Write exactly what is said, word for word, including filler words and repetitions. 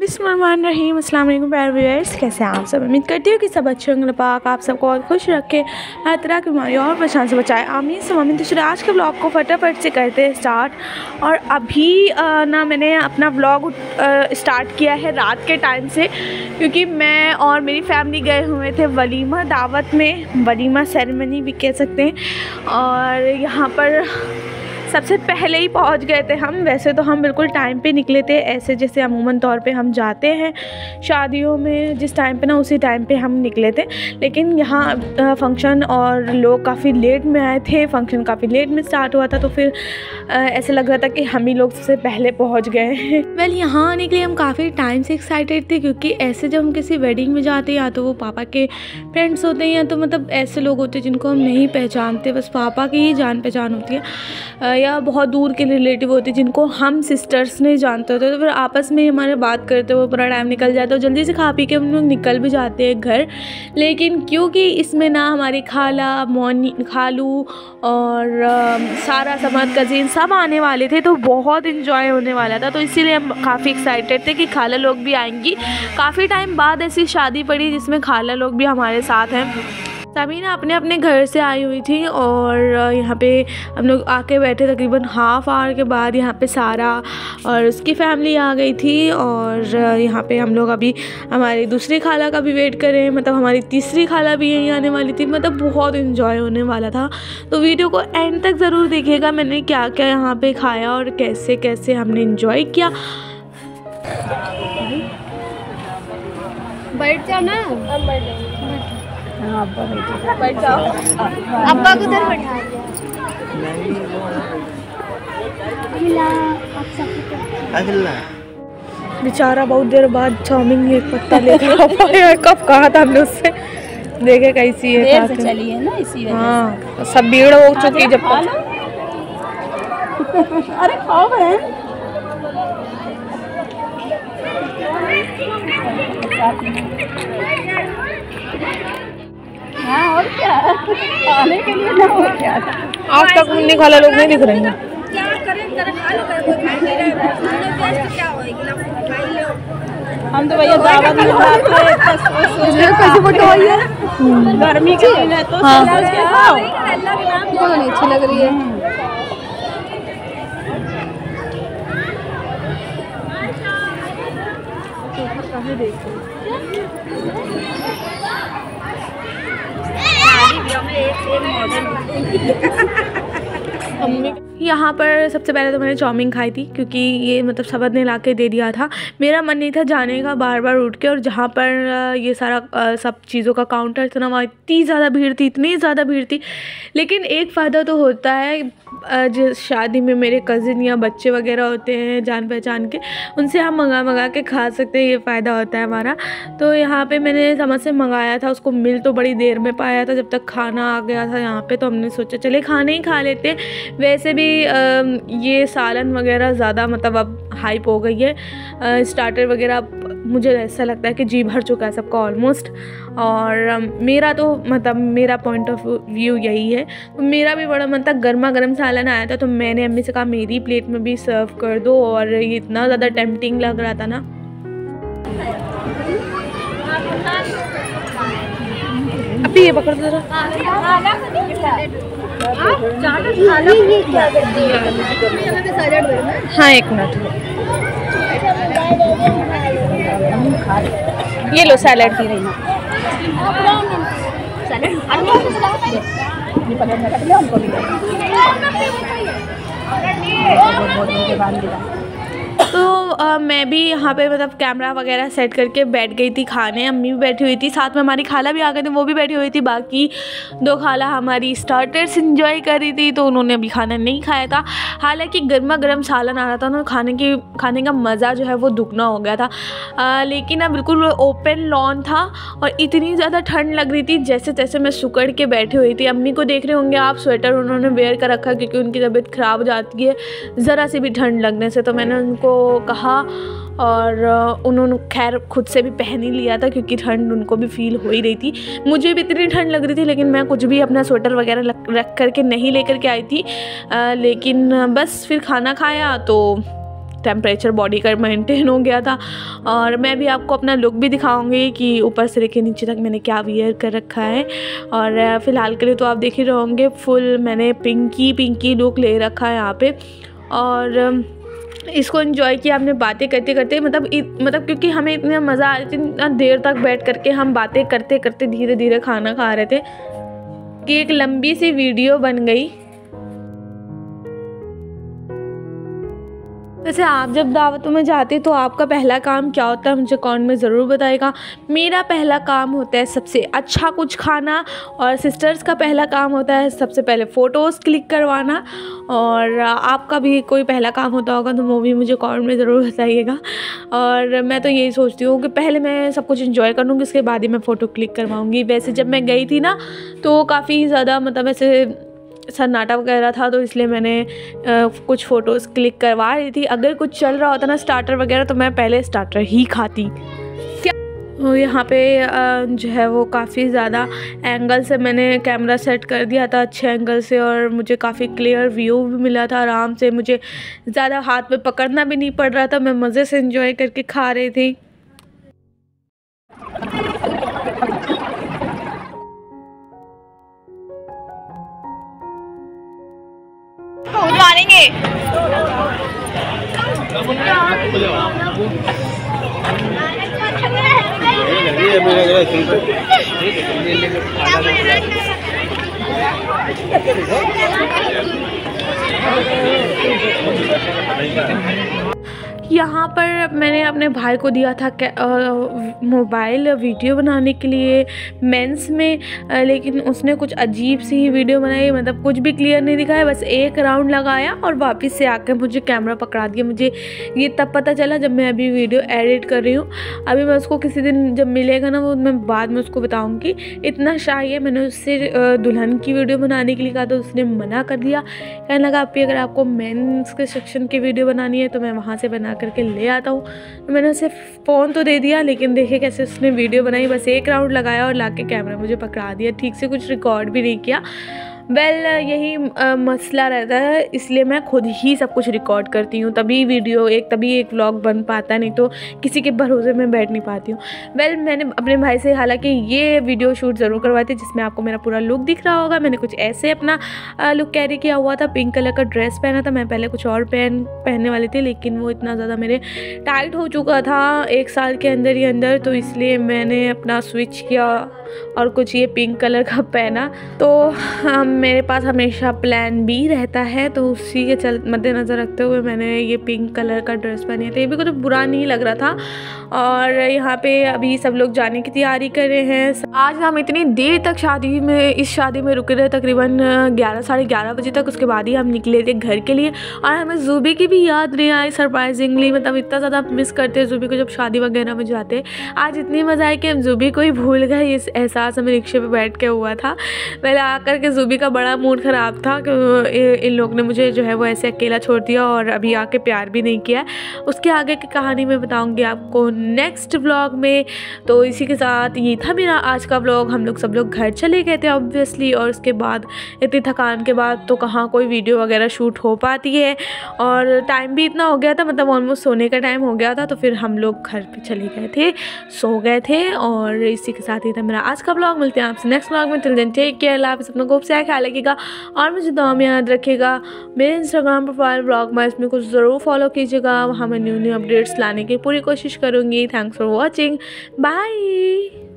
बिस्मिल्लाहिर्रहमानिर्रहीम। अस्सलाम वालेकुम प्यारे व्यूअर्स, कैसे हैं आप सब। उम्मीद करती हूँ कि सब अच्छे होंगे। पाक आप सबको और खुश रखे, हर तरह की बीमारियों और परेशानी से बचाए, आमीन से आमीन। तो चलिए आज के ब्लॉग को फटाफट से करते हैं स्टार्ट। और अभी आ, ना मैंने अपना ब्लॉग स्टार्ट किया है रात के टाइम से, क्योंकि मैं और मेरी फैमिली गए हुए थे वलीमा दावत में, वलीमा सेरेमनी भी कह सकते हैं। और यहाँ पर सबसे पहले ही पहुंच गए थे हम। वैसे तो हम बिल्कुल टाइम पे निकले थे, ऐसे जैसे अमूमन तौर पे हम जाते हैं शादियों में जिस टाइम पे ना, उसी टाइम पे हम निकले थे। लेकिन यहाँ फंक्शन और लोग काफ़ी लेट में आए थे, फंक्शन काफ़ी लेट में स्टार्ट हुआ था, तो फिर ऐसे लग रहा था कि हम ही लोग सबसे पहले पहुँच गए हैं। वेल यहाँ आने के लिए हम काफ़ी टाइम से एक्साइटेड थे, क्योंकि ऐसे जब हम किसी वेडिंग में जाते हैं या तो वो पापा के फ्रेंड्स होते हैं या तो मतलब ऐसे लोग होते हैं जिनको हम नहीं पहचानते, बस पापा की ही जान पहचान होती है, या बहुत दूर के रिलेटिव होते हैं जिनको हम सिस्टर्स नहीं जानते होते। तो फिर आपस में हमारे बात करते हुए पूरा टाइम निकल जाता है, तो जल्दी से खा पी के हम लोग निकल भी जाते हैं घर। लेकिन क्योंकि इसमें ना हमारी खाला, मौनी, खालू और आ, सारा समाज कज़िन सब आने वाले थे, तो बहुत इन्जॉय होने वाला था। तो इसीलिए हम काफ़ी एक्साइटेड थे कि खाला लोग भी आएंगी। काफ़ी टाइम बाद ऐसी शादी पड़ी जिसमें खाला लोग भी हमारे साथ हैं। सभी ना अपने अपने घर से आई हुई थी और यहाँ पे हम लोग आके बैठे। तकरीबन हाफ़ आवर के बाद यहाँ पे सारा और उसकी फैमिली आ गई थी। और यहाँ पे हम लोग अभी हमारी दूसरी खाला का भी वेट कर रहे हैं, मतलब हमारी तीसरी खाला भी यहीं आने वाली थी। मतलब बहुत इन्जॉय होने वाला था, तो वीडियो को एंड तक ज़रूर देखिएगा मैंने क्या क्या यहाँ पे खाया और कैसे कैसे हमने इन्जॉय किया। बैठ जाओ ना, हाँ अब्बा बैठ जाओ। अब्बा को उधर बैठा दिया। बेचारा बहुत देर बाद चाउमीन एक पत्ता लेकर आ पाया। कब कहा था हमने उससे, देखे कैसी है, देर से चली है ना इसी वजह। हाँ सब भीड़ हो चुकी जब तक। अरे खाओ बहन। हाँ और क्या, खाने के लिए ना हो क्या। आज तक मुन्नी खाला लोग नहीं दिख रहे हैं। क्या करें, करें खा लो, कोई खाई नहीं रहा है, क्या होएगी, खाई लो। हम तो भैया दावत में जाते हैं, कैसे बटवाई है गर्मी के दिन है तो समझ के खाओ। बहुत नहीं अच्छी लग रही है। यहाँ पर सबसे पहले तो मैंने चाउमीन खाई थी, क्योंकि ये मतलब सबद ने ला के दे दिया था। मेरा मन नहीं था जाने का बार बार उठ के, और जहाँ पर ये सारा सब चीज़ों का काउंटर था ना, वहाँ इतनी ज़्यादा भीड़ थी, इतनी ज़्यादा भीड़ थी। लेकिन एक फ़ायदा तो होता है, जिस शादी में मेरे कज़िन या बच्चे वगैरह होते हैं जान पहचान के, उनसे हम मंगा मंगा के खा सकते हैं, ये फ़ायदा होता है हमारा। तो यहाँ पे मैंने समझ से मंगाया था, उसको मिल तो बड़ी देर में पाया था जब तक खाना आ गया था यहाँ पे। तो हमने सोचा चले खाने ही खा लेते। वैसे भी आ, ये सालन वगैरह ज़्यादा मतलब अब हाइप हो गई है, आ, स्टार्टर वगैरह मुझे ऐसा लगता है कि जी भर चुका है सबका ऑलमोस्ट। और आ, मेरा तो मतलब मेरा पॉइंट ऑफ व्यू यही है। तो मेरा भी बड़ा मन था, गर्मा गर्म सालन आया था, तो मैंने अम्मी से कहा मेरी प्लेट में भी सर्व कर दो। और ये इतना ज़्यादा टेम्पटिंग लग रहा था ना। अभी ये पकड़ दो। हाँ एक मिनट, ये लो सैलेड की रही। तो आ, मैं भी यहाँ पे मतलब कैमरा वगैरह सेट करके बैठ गई थी खाने। अम्मी भी बैठी हुई थी, साथ में हमारी खाला भी आ गई थी, वो भी बैठी हुई थी। बाकी दो खाला हमारी स्टार्टर्स इंजॉय कर रही थी, तो उन्होंने अभी खाना नहीं खाया था। हालांकि गर्मा गर्म सालन आ रहा था ना, खाने की खाने का मज़ा जो है वो दुगना हो गया था। आ, लेकिन अब बिल्कुल ओपन लॉन था और इतनी ज़्यादा ठंड लग रही थी, जैसे तैसे मैं सुकड़ के बैठी हुई थी। अम्मी को देख रहे होंगे आप, स्वेटर उन्होंने वेयर कर रखा, क्योंकि उनकी तबीयत ख़राब हो जाती है ज़रा सी भी ठंड लगने से। तो मैंने उनको कहा और उन्होंने खैर खुद से भी पहन ही लिया था, क्योंकि ठंड उनको भी फील हो ही रही थी। मुझे भी इतनी ठंड लग रही थी, लेकिन मैं कुछ भी अपना स्वेटर वगैरह रख करके नहीं लेकर के आई थी। आ, लेकिन बस फिर खाना खाया तो टेम्परेचर बॉडी का मेंटेन हो गया था। और मैं भी आपको अपना लुक भी दिखाऊंगी कि ऊपर से लेकर नीचे तक मैंने क्या वियर कर रखा है। और फ़िलहाल के लिए तो आप देख ही रहे होंगे, फुल मैंने पिंकी पिंकी लुक ले रखा है यहाँ पे। और इसको एंजॉय किया हमने बातें करते करते, मतलब मतलब क्योंकि हमें इतना मज़ा आ रहा था, इतना देर तक बैठ करके हम बातें करते करते धीरे धीरे खाना खा रहे थे कि एक लंबी सी वीडियो बन गई। वैसे आप जब दावतों में जाते तो आपका पहला काम क्या होता है मुझे कमेंट में ज़रूर बताइएगा। मेरा पहला काम होता है सबसे अच्छा कुछ खाना, और सिस्टर्स का पहला काम होता है सबसे पहले फ़ोटोज़ क्लिक करवाना। और आपका भी कोई पहला काम होता होगा तो वो भी मुझे कमेंट में ज़रूर बताइएगा। और मैं तो यही सोचती हूँ कि पहले मैं सब कुछ एंजॉय कर लूँगी, उसके बाद ही मैं फ़ोटो क्लिक करवाऊँगी। वैसे जब मैं गई थी ना तो काफ़ी ज़्यादा मतलब ऐसे सन्नाटा वगैरह था, तो इसलिए मैंने आ, कुछ फ़ोटोज़ क्लिक करवा रही थी। अगर कुछ चल रहा होता ना स्टार्टर वगैरह तो मैं पहले स्टार्टर ही खाती। क्या यहाँ पे आ, जो है वो काफ़ी ज़्यादा एंगल से मैंने कैमरा सेट कर दिया था, अच्छे एंगल से, और मुझे काफ़ी क्लियर व्यू भी मिला था आराम से। मुझे ज़्यादा हाथ में पकड़ना भी नहीं पड़ रहा था, मैं मज़े से एंजॉय करके खा रही थी। मारेंगे यहाँ पर मैंने अपने भाई को दिया था मोबाइल वीडियो बनाने के लिए मेंस में, आ, लेकिन उसने कुछ अजीब सी ही वीडियो बनाई, मतलब कुछ भी क्लियर नहीं दिखाया, बस एक राउंड लगाया और वापस से आकर मुझे कैमरा पकड़ा दिया। मुझे ये तब पता चला जब मैं अभी वीडियो एडिट कर रही हूँ। अभी मैं उसको किसी दिन जब मिलेगा ना वो मैं बाद में उसको बताऊँगी। इतना शाही है, मैंने उससे दुल्हन की वीडियो बनाने के लिए कहा तो उसने मना कर दिया। कहने लगा आप अगर आपको मेंस के सेक्शन की वीडियो बनानी है तो मैं वहाँ से बना करके ले आता हूँ। तो मैंने उसे फ़ोन तो दे दिया, लेकिन देखिए कैसे उसने वीडियो बनाई, बस एक राउंड लगाया और लाके कैमरा मुझे पकड़ा दिया, ठीक से कुछ रिकॉर्ड भी नहीं किया। वेल well, यही आ, मसला रहता है, इसलिए मैं खुद ही सब कुछ रिकॉर्ड करती हूँ, तभी वीडियो एक तभी एक व्लॉग बन पाता है, नहीं तो किसी के भरोसे में बैठ नहीं पाती हूँ। वेल well, मैंने अपने भाई से हालांकि ये वीडियो शूट ज़रूर करवाए थे जिसमें आपको मेरा पूरा लुक दिख रहा होगा। मैंने कुछ ऐसे अपना लुक कैरी किया हुआ था, पिंक कलर का ड्रेस पहना था। मैं पहले कुछ और पहन पहनने वाली थी, लेकिन वो इतना ज़्यादा मेरे टाइट हो चुका था एक साल के अंदर ही अंदर, तो इसलिए मैंने अपना स्विच किया और कुछ ये पिंक कलर का पहना। तो हम मेरे पास हमेशा प्लान बी रहता है, तो उसी के चल मद्देनज़र रखते हुए मैंने ये पिंक कलर का ड्रेस पहनी थी। ये भी कुछ बुरा नहीं लग रहा था। और यहाँ पे अभी सब लोग जाने की तैयारी कर रहे हैं। आज हम इतनी देर तक शादी में इस शादी में रुके रहे, तकरीबन ग्यारह साढ़े ग्यारह बजे तक। उसके बाद ही हम निकले थे घर के लिए, और हमें ज़ूबी की भी याद नहीं आई सरप्राइजिंगली। मतलब इतना ज़्यादा मिस करते हैं ज़ूबी को जब शादी वगैरह में जाते। आज इतनी मज़ा आई कि हम ज़ूबी को ही भूल गए। इस एहसास हमें रिक्शे पे बैठ के हुआ था। पहले आकर के ज़ूबी का बड़ा मूड ख़राब था कि इन लोग ने मुझे जो है वो ऐसे अकेला छोड़ दिया और अभी आके प्यार भी नहीं किया। उसके आगे की कहानी मैं बताऊंगी आपको नेक्स्ट व्लॉग में। तो इसी के साथ ये था मेरा आज का व्लॉग। हम लोग सब लोग घर चले गए थे ऑब्वियसली, और उसके बाद इतनी थकान के बाद तो कहाँ कोई वीडियो वगैरह शूट हो पाती है, और टाइम भी इतना हो गया था, मतलब ऑलमोस्ट सोने का टाइम हो गया था। तो फिर हम लोग घर पे चले गए थे, सो गए थे। और इसी के साथ ही था मेरा आज का व्लॉग। मिलते हैं आपसे नेक्स्ट व्लॉग में। टिल देन टेक केयर, अल्लाह हाफ़िज़, अपना खूब सारा ख्याल रखिएगा और मुझे दुआ में याद रखिएगा। मेरे इंस्टाग्राम प्रोफाइल व्लॉग में इसमें कुछ ज़रूर फॉलो कीजिएगा, वहाँ मैं न्यू न्यू अपडेट्स लाने की पूरी कोशिश करूँगी। Thanks for watching, bye.